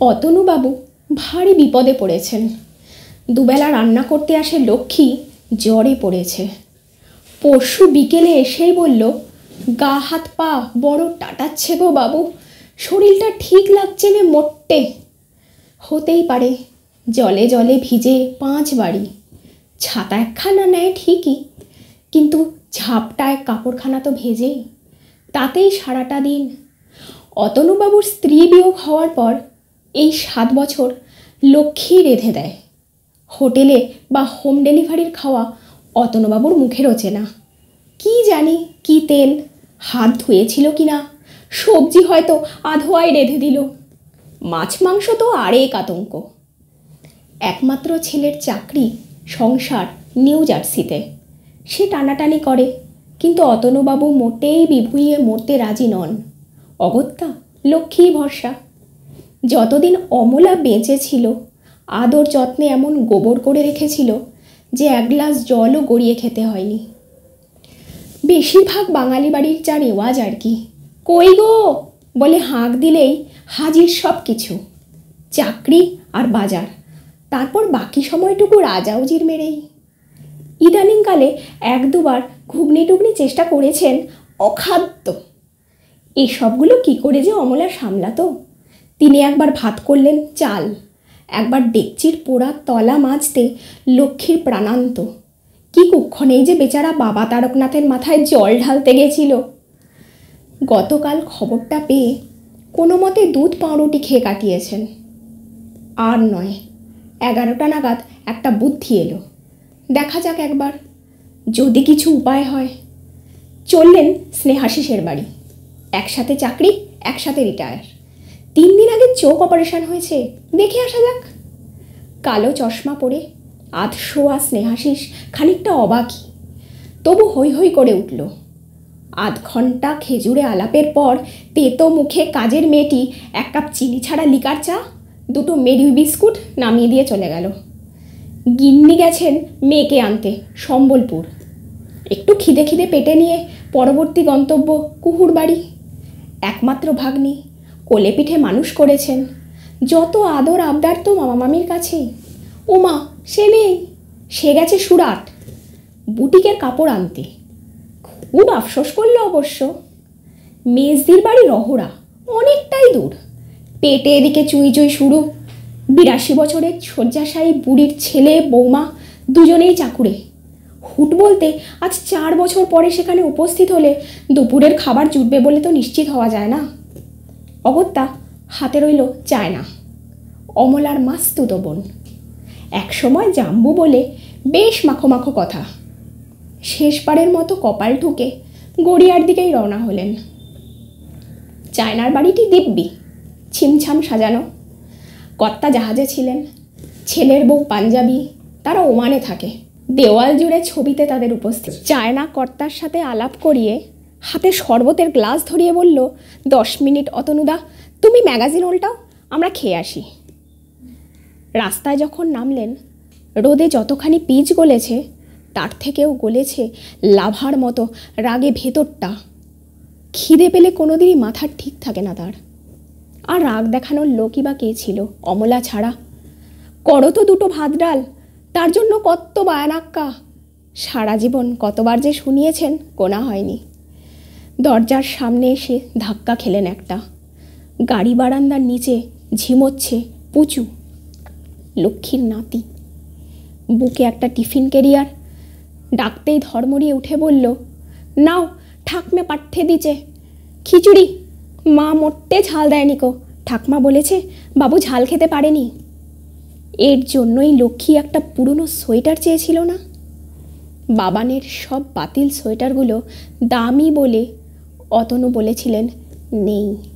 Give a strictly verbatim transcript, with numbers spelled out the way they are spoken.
অতনুবাবু ভারী বিপদে পড়েছেন। দুবেলা রান্না করতে আসে লক্ষ্মী জ্বরে পড়েছে। পরশু বিকেলে এসেই বলল, গা হাত পা বড় টাটাচ্ছে গো বাবু, শরীরটা ঠিক লাগছে না মোটে। হতেই পারে, জলে জলে ভিজে পাঁচ বাড়ি। ছাতা একখানা নেয় ঠিকই, কিন্তু ঝাপটায় কাপড়খানা তো ভেজেই, তাতেই সারাটা দিন। অতনুবাবুর স্ত্রী বিয়োগ হওয়ার পর এই সাত বছর লক্ষ্মী রেঁধে দেয়। হোটেলে বা হোম ডেলিভারির খাওয়া অতনুবাবুর মুখে রোচে না। কি জানি কি তেল, হাত ধুয়েছিল কি না, সবজি হয়তো আধোয়ায় রেঁধে দিল। মাছ মাংস তো আরেক আতঙ্ক। একমাত্র ছেলের চাকরি সংসার নিউ জার্সিতে, সে টানাটানি করে, কিন্তু অতনুবাবু মোটেই বিভুইয়ে মরতে রাজি নন। অগত্যা লক্ষ্মী ভরসা। যতদিন অমলা বেঁচে ছিল আদর যত্নে এমন গোবর করে রেখেছিল যে এক গ্লাস জলও গড়িয়ে খেতে হয়নি। বেশিরভাগ বাঙালি বাড়ির যা রেওয়াজ আর কি, কই গো বলে হাঁক দিলেই হাজির সব কিছু, চাকরি আর বাজার, তারপর বাকি সময়টুকু রাজাউজির মেরেই। ইদানিংকালে এক দুবার ঘুগনি টুগনি চেষ্টা করেছেন, অখাদ্য। এসবগুলো কি করে যে অমলা সামলাতো। তিনি একবার ভাত করলেন চাল, একবার ডেকচির পোড়া তলা মাজতে লক্ষ্মীর প্রাণান্ত। কি কুক্ষণেই যে বেচারা বাবা তারকনাথের মাথায় জল ঢালতে গেছিল। গতকাল খবরটা পেয়ে কোনো মতে দুধ পাউরুটি খেয়ে কাটিয়েছেন। আর নয়, এগারোটা নাগাদ একটা বুদ্ধি এলো, দেখা যাক একবার, যদি কিছু উপায় হয়। চললেন স্নেহাশিসের বাড়ি। একসাথে চাকরি, একসাথে রিটায়ার। তিন দিন আগে চোখ অপারেশন হয়েছে, দেখে আসা যাক। কালো চশমা পরে আধশোয়া স্নেহাশিস খানিকটা অবাকই, তবু হৈ হৈ করে উঠল। আধ ঘন্টা খেজুরে আলাপের পর তেতো মুখে কাজের মেয়েটি এক কাপ চিনি ছাড়া লিকার চা, দুটো মেরি বিস্কুট নামিয়ে দিয়ে চলে গেল। গিন্নি গেছেন মেয়েকে আনতে সম্বলপুর। একটু খিদে খিদে পেটে নিয়ে পরবর্তী গন্তব্য কুহুর বাড়ি। একমাত্র ভাগ্নি, কোলে পিঠে মানুষ করেছেন, যত আদর আবদার তো মামা মামির কাছেই। ওমা সে নেই, সে গেছে সুরাট বুটিকের কাপড় আনতে। খুব আফসোস করলো অবশ্য। মেজদির বাড়ি রহরা, অনেকটাই দূর। পেটে এদিকে চুই চুই শুরু। বিরাশি বছরের শয্যাশায়ী বুড়ির ছেলে বৌমা দুজনেই চাকুরে। হুট বলতে আজ চার বছর পরে সেখানে উপস্থিত হলে দুপুরের খাবার জুটবে বলে তো নিশ্চিত হওয়া যায় না। অগত্যা হাতে রইল চায়না, অমলার মাস্তুতো বোন। একসময় জাম্বু বলে বেশ মাখো মাখো কথা। শেষবারের মতো কপাল ঠুকে গড়িয়ার দিকেই রওনা হলেন। চায়নার বাড়িটি দিব্যি, ছিমছাম সাজানো। কর্তা জাহাজে ছিলেন, ছেলের বউ পাঞ্জাবি, তারা ওমানে থাকে। দেওয়াল জুড়ে ছবিতে তাদের উপস্থিত। চায়না কর্তার সাথে আলাপ করিয়ে হাতে শরবতের গ্লাস ধরিয়ে বলল, দশ মিনিট অতনুদা, তুমি ম্যাগাজিন উল্টাও, আমরা খেয়ে আসি। রাস্তায় যখন নামলেন, রোদে যতখানি পিচ গলেছে তার থেকেও গলেছে লাভার মতো রাগে ভেতরটা। খিদে পেলে কোনোদিনই মাথার ঠিক থাকে না তার। আর রাগ দেখানোর লোকই বা কে ছিল অমলা ছাড়া? করো তো দুটো ভাত ডাল, তার জন্য কত বায়ানাক্কা। সারা জীবন কতবার যে শুনিয়েছেন গোনা হয়নি। দরজার সামনে এসে ধাক্কা খেলেন একটা। গাড়ি বারান্দার নিচে ঝিমোচ্ছে পুচু, লক্ষ্মীর নাতি। বুকে একটা টিফিন ক্যারিয়ার। ডাকতেই ধর্মরিয়ে উঠে বলল, নাও ঠাকমে পাঠ্যে দিছে খিচুড়ি। মা মোটে ঝাল দেয়নি কো, ঠাকমা বলেছে বাবু ঝাল খেতে পারেনি। এর জন্যই লক্ষ্মী একটা পুরনো সোয়েটার চেয়েছিল না? বাবানের সব বাতিল সোয়েটারগুলো দামি বলে অতনু বলেছিলেন নেই।